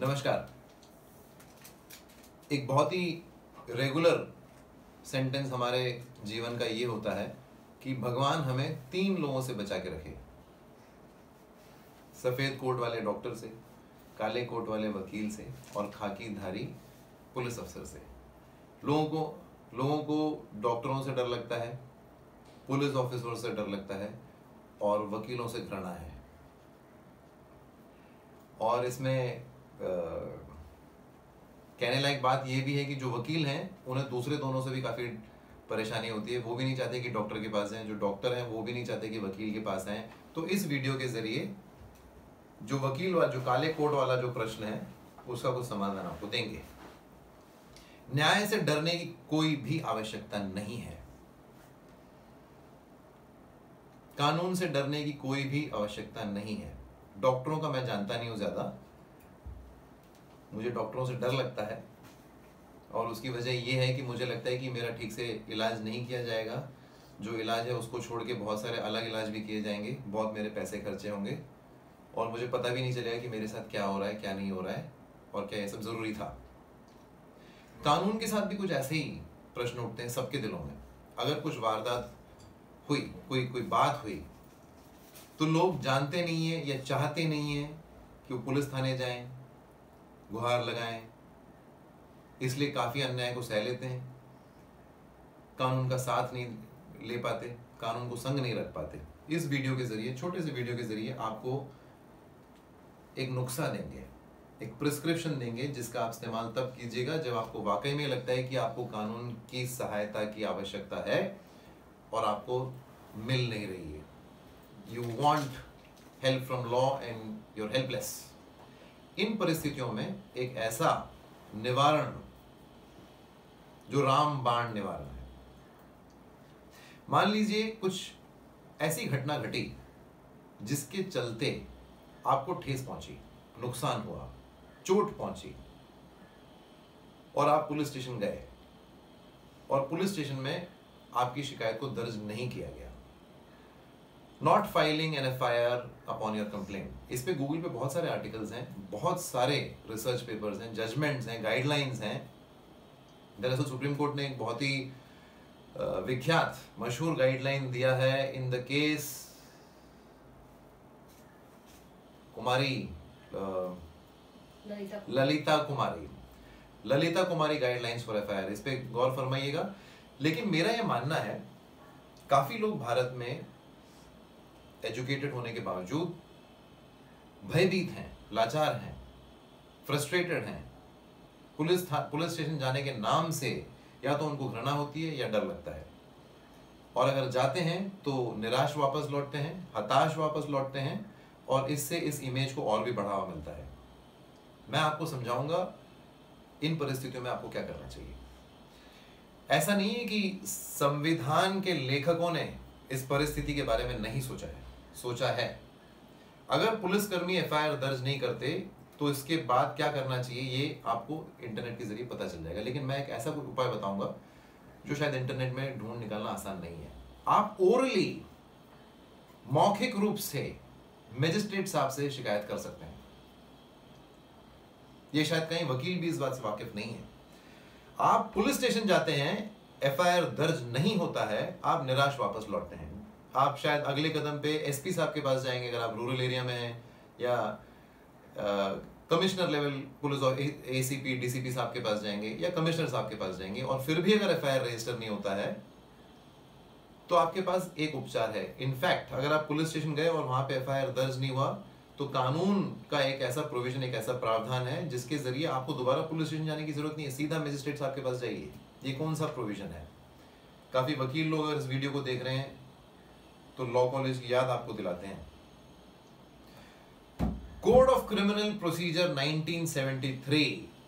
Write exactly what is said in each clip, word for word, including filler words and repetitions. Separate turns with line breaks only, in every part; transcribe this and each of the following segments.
नमस्कार। एक बहुत ही रेगुलर सेंटेंस हमारे जीवन का ये होता है कि भगवान हमें तीन लोगों से बचा के रखे, सफेद कोट वाले डॉक्टर से, काले कोट वाले वकील से और खाकी धारी पुलिस अफसर से। लोगों को लोगों को डॉक्टरों से डर लगता है, पुलिस ऑफिसरों से डर लगता है और वकीलों से घृणा है। और इसमें आ, कहने लायक बात यह भी है कि जो वकील हैं उन्हें दूसरे दोनों से भी काफ़ी परेशानी होती है। वो भी नहीं चाहते कि डॉक्टर के पास जाएं, जो डॉक्टर हैं वो भी नहीं चाहते कि वकील के पास आएं। तो इस वीडियो के जरिए जो वकील वाला, जो काले कोट वाला जो प्रश्न है, उसका कुछ समाधान आपको देंगे। न्याय से डरने की कोई भी आवश्यकता नहीं है, कानून से डरने की कोई भी आवश्यकता नहीं है। डॉक्टरों का मैं जानता नहीं हूं ज्यादा, मुझे डॉक्टरों से डर लगता है और उसकी वजह यह है कि मुझे लगता है कि मेरा ठीक से इलाज नहीं किया जाएगा। जो इलाज है उसको छोड़ के बहुत सारे अलग इलाज भी किए जाएंगे, बहुत मेरे पैसे खर्चे होंगे और मुझे पता भी नहीं चलेगा कि मेरे साथ क्या हो रहा है, क्या नहीं हो रहा है और क्या ये सब जरूरी था। कानून के साथ भी कुछ ऐसे ही प्रश्न उठते हैं सबके दिलों में। अगर कुछ वारदात हुई, कोई कोई बात हुई, तो लोग जानते नहीं है या चाहते नहीं है कि वो पुलिस थाने जाएं, गुहार लगाएं, इसलिए काफी अन्याय को सह लेते हैं, कानून का साथ नहीं ले पाते, कानून को संग नहीं रख पाते। इस वीडियो के जरिए, छोटे से वीडियो के जरिए आपको एक नुस्खा देंगे, एक प्रिस्क्रिप्शन देंगे जिसका आप इस्तेमाल तब कीजिएगा जब आपको वाकई में लगता है कि आपको कानून की सहायता की आवश्यकता है और आपको मिल नहीं रही है। You want help from law and you're helpless. इन परिस्थितियों में एक ऐसा निवारण जो राम बाण निवारण है। मान लीजिए कुछ ऐसी घटना घटी जिसके चलते आपको ठेस पहुंची, नुकसान हुआ, चोट पहुंची और आप पुलिस स्टेशन गए और पुलिस स्टेशन में आपकी शिकायत को दर्ज नहीं किया गया। Not filing an F I R upon your complaint. इस पे गूगल पे बहुत सारे आर्टिकल्स हैं, बहुत सारे रिसर्च पेपर्स हैं, जजमेंट्स हैं, गाइडलाइंस हैं। दरअसल सुप्रीम कोर्ट ने एक बहुत ही विख्यात मशहूर गाइडलाइन दिया है in the case Kumari Lalita, Lalita Kumari Lalita Kumari guidelines for F I R. इस पे गौर फरमाइएगा। लेकिन मेरा यह मानना है, काफी लोग भारत में एजुकेटेड होने के बावजूद भयभीत हैं, लाचार हैं, फ्रस्ट्रेटेड हैं। पुलिस पुलिस स्टेशन जाने के नाम से या तो उनको घृणा होती है या डर लगता है, और अगर जाते हैं तो निराश वापस लौटते हैं, हताश वापस लौटते हैं और इससे इस इमेज को और भी बढ़ावा मिलता है। मैं आपको समझाऊंगा इन परिस्थितियों में आपको क्या करना चाहिए। ऐसा नहीं है कि संविधान के लेखकों ने इस परिस्थिति के बारे में नहीं सोचा है, सोचा है। अगर पुलिसकर्मी एफ आई आर दर्ज नहीं करते तो इसके बाद क्या करना चाहिए ये आपको इंटरनेट के जरिए पता चल जाएगा। लेकिन मैं एक ऐसा कोई उपाय बताऊंगा जो शायद इंटरनेट में ढूंढ निकालना आसान नहीं है। आप ओरली, मौखिक रूप से मजिस्ट्रेट साहब से शिकायत कर सकते हैं। ये शायद कहीं वकील भी इस बात से वाकिफ नहीं है। आप पुलिस स्टेशन जाते हैं, एफ आई आर दर्ज नहीं होता है, आप निराश वापस लौटते हैं। आप शायद अगले कदम पे एस पी साहब के पास जाएंगे अगर आप रूरल एरिया में हैं, या कमिश्नर लेवल पुलिस और A C P D C P साहब के पास जाएंगे या कमिश्नर साहब के पास जाएंगे, और फिर भी अगर एफ आई आर रजिस्टर नहीं होता है तो आपके पास एक उपचार है। इनफैक्ट अगर आप पुलिस स्टेशन गए और वहां पे एफ आई आर दर्ज नहीं हुआ तो कानून का एक ऐसा प्रोविजन, एक ऐसा प्रावधान है जिसके जरिए आपको दोबारा पुलिस स्टेशन जाने की जरूरत नहीं है, सीधा मजिस्ट्रेट साहब के पास जाइए। ये कौन सा प्रोविजन है? काफी वकील लोग अगर इस वीडियो को देख रहे हैं तो लॉ कॉलेज की याद आपको दिलाते हैं। Code of criminal procedure nineteen seventy three,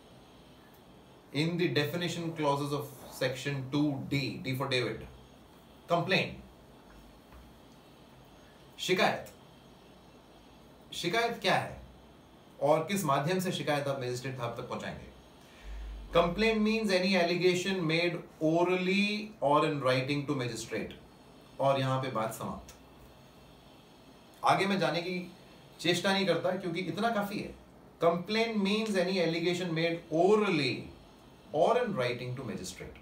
in the definition clauses of section two D, D for David, complaint, शिकायत। शिकायत क्या है और किस माध्यम से शिकायत आप मजिस्ट्रेट साहब तक पहुंचाएंगे? Complaint means any allegation made orally or in writing to magistrate. और यहां पे बात समाप्त। आगे मैं जाने की चेष्टा नहीं करता क्योंकि इतना काफी है। Complaint means any allegation made orally or in writing to magistrate.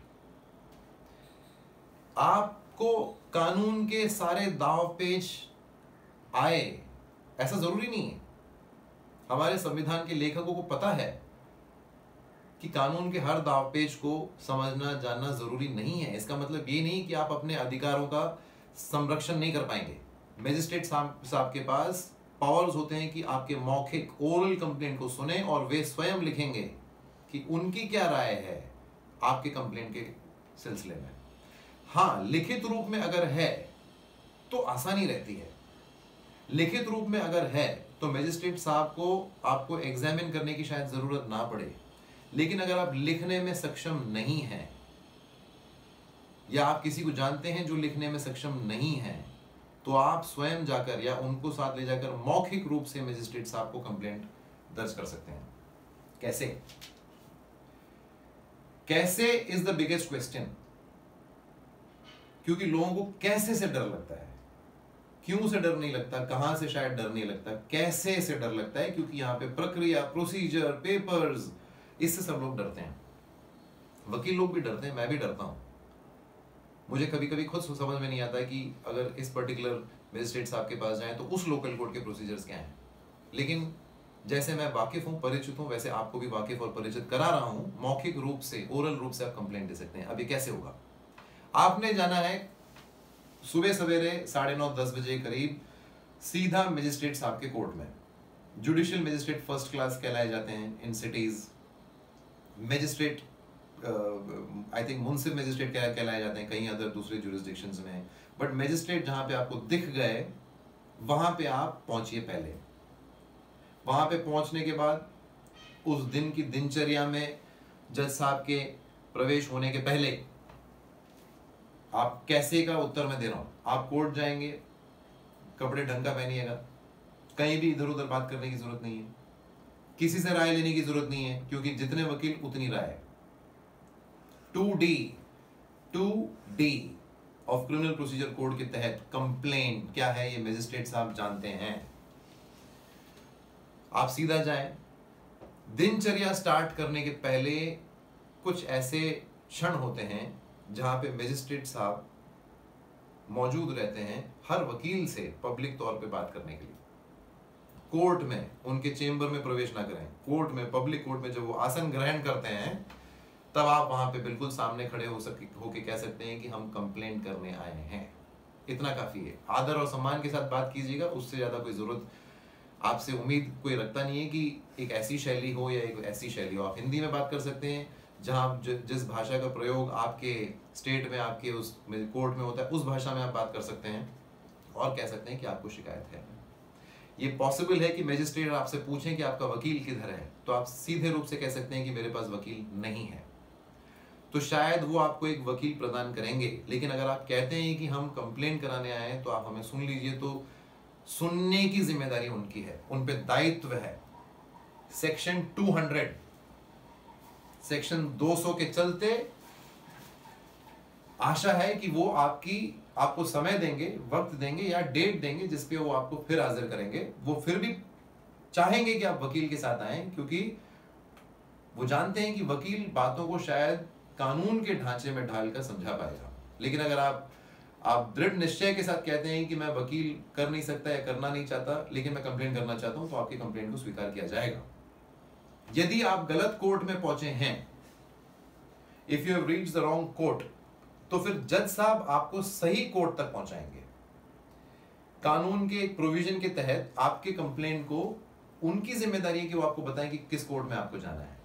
आपको कानून के सारे दाव पेच आए ऐसा जरूरी नहीं है। हमारे संविधान के लेखकों को पता है कि कानून के हर दाव पेच को समझना जानना जरूरी नहीं है। इसका मतलब ये नहीं कि आप अपने अधिकारों का संरक्षण नहीं कर पाएंगे। मैजिस्ट्रेट साहब के पास पावर्स होते हैं कि आपके मौखिक ओरल कंप्लेंट को सुने और वे स्वयं लिखेंगे कि उनकी क्या राय है आपके कंप्लेंट के सिलसिले में। हाँ, लिखित रूप में अगर है तो आसानी रहती है। लिखित रूप में अगर है तो मैजिस्ट्रेट साहब को आपको एग्जामिन करने की शायद जरूरत ना पड़े। लेकिन अगर आप लिखने में सक्षम नहीं हैं या आप किसी को जानते हैं जो लिखने में सक्षम नहीं है, तो आप स्वयं जाकर या उनको साथ ले जाकर मौखिक रूप से मैजिस्ट्रेट साहब को कंप्लेंट दर्ज कर सकते हैं। कैसे कैसे इज द बिगेस्ट क्वेश्चन, क्योंकि लोगों को कैसे से डर लगता है। क्यों से डर नहीं लगता, कहां से शायद डर नहीं लगता, कैसे से डर लगता है, क्योंकि यहां पे प्रक्रिया, प्रोसीजर, पेपर्स, इससे सब लोग डरते हैं। वकील लोग भी डरते हैं, मैं भी डरता हूं। मुझे कभी कभी खुद समझ में नहीं आता कि अगर इस पर्टिकुलर मैजिस्ट्रेट साहब के पास जाएं तो उस लोकल कोर्ट के प्रोसीजर्स क्या हैं। लेकिन जैसे मैं वाकिफ हूं, परिचित हूं, वैसे आपको भी वाकिफ और परिचित करा रहा हूं। मौखिक रूप से, ओरल रूप से आप कंप्लेंट दे सकते हैं। अब ये कैसे होगा? आपने जाना है सुबह सवेरे साढ़े नौ दस बजे करीब सीधा मैजिस्ट्रेट साहब के कोर्ट में। जुडिशियल मैजिस्ट्रेट फर्स्ट क्लास कहलाए जाते हैं in cities. Magistrate I think मुंसिफ मैजिस्ट्रेट कहलाए जाते हैं कहीं अदर दूसरे जुरिस्डिक्शंस में। बट मैजिस्ट्रेट जहां पे आपको दिख गए वहां पे आप पहुंचिए। पहले वहां पे पहुंचने के बाद उस दिन की दिनचर्या में जज साहब के प्रवेश होने के पहले आप कैसे का उत्तर मैं दे रहा हूं। आप कोर्ट जाएंगे, कपड़े ढंग का पहनिएगा, कहीं भी इधर उधर बात करने की जरूरत नहीं है, किसी से राय लेने की जरूरत नहीं है, क्योंकि जितने वकील उतनी राय। Two D two D of criminal procedure code के तहत कंप्लेंट क्या है ये मैजिस्ट्रेट साहब जानते हैं। आप सीधा जाएं। दिनचर्या स्टार्ट करने के पहले कुछ ऐसे क्षण होते हैं जहां पे मैजिस्ट्रेट साहब मौजूद रहते हैं हर वकील से पब्लिक तौर पे बात करने के लिए। कोर्ट में उनके चेंबर में प्रवेश ना करें। कोर्ट में, पब्लिक कोर्ट में जब वो आसन ग्रहण करते हैं तब आप वहां पे बिल्कुल सामने खड़े हो सके होके कह सकते हैं कि हम कंप्लेंट करने आए हैं। इतना काफी है। आदर और सम्मान के साथ बात कीजिएगा, उससे ज्यादा कोई जरूरत आपसे उम्मीद कोई रखता नहीं है कि एक ऐसी शैली हो या एक ऐसी शैली हो। आप हिंदी में बात कर सकते हैं, जहां जिस भाषा का प्रयोग आपके स्टेट में, आपके उस कोर्ट में होता है, उस भाषा में आप बात कर सकते हैं और कह सकते हैं कि आपको शिकायत है। ये पॉसिबल है कि मैजिस्ट्रेट आपसे पूछें कि आपका वकील किधर है, तो आप सीधे रूप से कह सकते हैं कि मेरे पास वकील नहीं है। तो शायद वो आपको एक वकील प्रदान करेंगे। लेकिन अगर आप कहते हैं कि हम कंप्लेंट कराने आए हैं तो आप हमें सुन लीजिए, तो सुनने की जिम्मेदारी उनकी है, उन पे दायित्व है। सेक्शन टू हंड्रेड, सेक्शन दो सौ के चलते आशा है कि वो आपकी आपको समय देंगे, वक्त देंगे या डेट देंगे जिसपे वो आपको फिर हाजिर करेंगे। वो फिर भी चाहेंगे कि आप वकील के साथ आएं, क्योंकि वो जानते हैं कि वकील बातों को शायद कानून के ढांचे में ढालकर समझा पाएगा। लेकिन अगर आप आप दृढ़ निश्चय के साथ कहते हैं कि मैं वकील कर नहीं सकता या करना नहीं चाहता, लेकिन मैं कंप्लेंट करना चाहता हूं, तो आपकी कंप्लेंट को स्वीकार किया जाएगा। यदि आप गलत कोर्ट में पहुंचे हैं, if you have reached the wrong court, तो फिर जज साहब आपको सही कोर्ट तक पहुंचाएंगे। कानून के एक प्रोविजन के तहत आपके कंप्लेंट को उनकी जिम्मेदारी है कि वो आपको बताएं कि किस कोर्ट में आपको जाना है।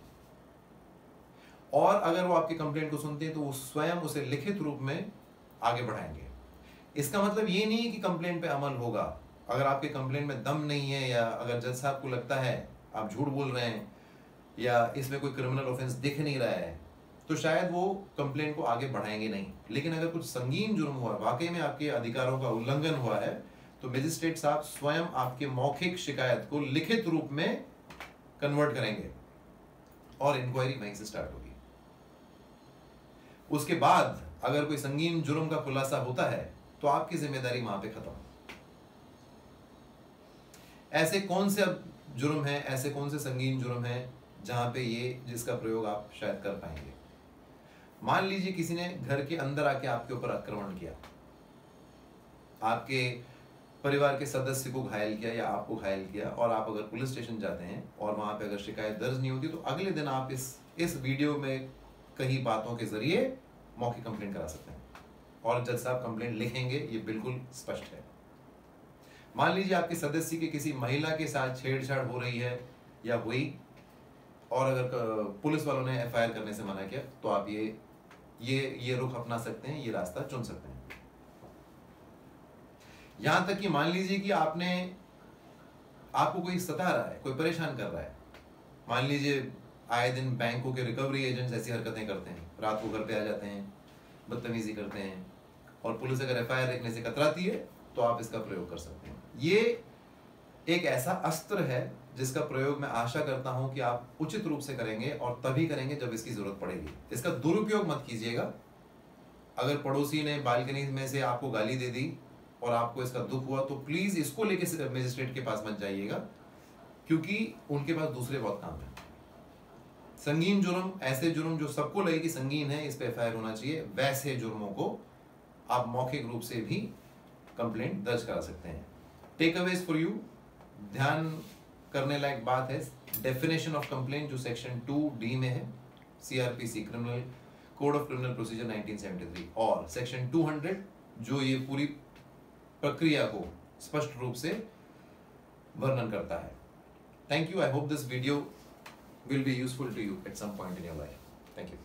और अगर वो आपकी कंप्लेंट को सुनते हैं तो वो स्वयं उसे लिखित रूप में आगे बढ़ाएंगे। इसका मतलब ये नहीं है कि कंप्लेंट पे अमल होगा। अगर आपके कंप्लेंट में दम नहीं है, या अगर जज साहब को लगता है आप झूठ बोल रहे हैं या इसमें कोई क्रिमिनल ऑफेंस दिख नहीं रहा है, तो शायद वो कंप्लेंट को आगे बढ़ाएंगे नहीं। लेकिन अगर कुछ संगीन जुर्म हुआ, वाकई में आपके अधिकारों का उल्लंघन हुआ है, तो मैजिस्ट्रेट साहब स्वयं आपके मौखिक शिकायत को लिखित रूप में कन्वर्ट करेंगे और इंक्वायरी वहीं से स्टार्ट होगी। उसके बाद अगर कोई संगीन जुर्म का खुलासा होता है तो आपकी जिम्मेदारी वहां पे खत्म। ऐसे कौन से जुर्म है, ऐसे कौन से संगीन जुर्म है जहां पे ये जिसका प्रयोग आप शायद कर पाएंगे। मान लीजिए किसी ने घर के अंदर आके आपके ऊपर आक्रमण किया, आपके परिवार के सदस्य को घायल किया या आपको घायल किया, और आप अगर पुलिस स्टेशन जाते हैं और वहां पे अगर शिकायत दर्ज नहीं होती तो अगले दिन आप इस इस वीडियो में कई बातों के जरिए मौखिक कंप्लेंट करा सकते हैं और जज साहब कंप्लेंट लिखेंगे, ये बिल्कुल स्पष्ट है। मान लीजिए आपके सदस्य की किसी महिला के साथ छेड़छाड़ हो रही है या हुई, और अगर पुलिस वालों ने एफ आई आर करने से मना किया तो आप ये ये ये रुख अपना सकते हैं, ये रास्ता चुन सकते हैं। यहां तक कि मान लीजिए कि आपने आपको कोई सता रहा है, कोई परेशान कर रहा है, मान लीजिए आए दिन बैंकों के रिकवरी एजेंट्स ऐसी हरकतें करते हैं, रात को घर पे आ जाते हैं, बदतमीजी करते हैं, और पुलिस अगर एफ आई आर लिखने से कतराती है तो आप इसका प्रयोग कर सकते हैं। ये एक ऐसा अस्त्र है जिसका प्रयोग मैं आशा करता हूं कि आप उचित रूप से करेंगे और तभी करेंगे जब इसकी जरूरत पड़ेगी। इसका दुरुपयोग मत कीजिएगा। अगर पड़ोसी ने बालकनी में से आपको गाली दे दी और आपको इसका दुख हुआ तो प्लीज इसको लेके मजिस्ट्रेट के पास मत जाइएगा, क्योंकि उनके पास दूसरे बहुत काम है। संगीन जुर्म, ऐसे जुर्म जो सबको लगे कि संगीन है, इस पे एफ आई आर होना चाहिए, वैसे जुर्मों को आप मौखिक रूप से भी कंप्लेंट दर्ज करा सकते हैं। टेक अवेज फॉर यू, ध्यान करने लायक बात है डेफिनेशन ऑफ कंप्लेंट जो सेक्शन टू डी में है CrPC criminal code of criminal procedure nineteen seventy three, और सेक्शन टू हंड्रेड जो ये पूरी प्रक्रिया को स्पष्ट रूप से वर्णन करता है। Thank you. I hope this video will be useful to you at some point in your life. Thank you.